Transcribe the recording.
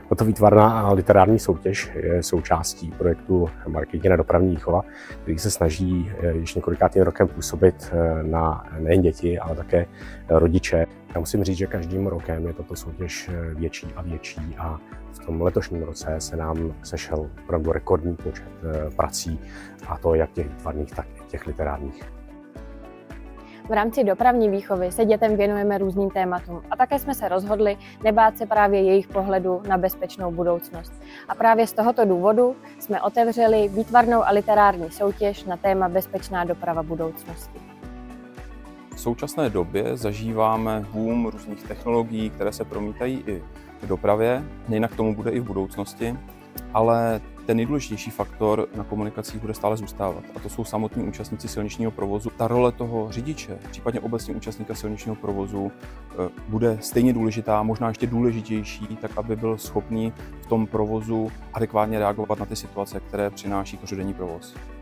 Tato výtvarná a literární soutěž je součástí projektu Marketing dopravní výchova, který se snaží již několikátým rokem působit na nejen děti, ale také rodiče. Já musím říct, že každým rokem je tato soutěž větší a větší a v tom letošním roce se nám sešel opravdu rekordní počet prací, a to jak těch výtvarných, tak i těch literárních. V rámci dopravní výchovy se dětem věnujeme různým tématům a také jsme se rozhodli nebát se právě jejich pohledu na bezpečnou budoucnost. A právě z tohoto důvodu jsme otevřeli výtvarnou a literární soutěž na téma Bezpečná doprava budoucnosti. V současné době zažíváme boom různých technologií, které se promítají i v dopravě, jinak tomu bude i v budoucnosti, ale ten nejdůležitější faktor na komunikacích bude stále zůstávat, a to jsou samotní účastníci silničního provozu. Ta role toho řidiče, případně obecně účastníka silničního provozu, bude stejně důležitá, možná ještě důležitější, tak aby byl schopný v tom provozu adekvátně reagovat na ty situace, které přináší každodenní provoz.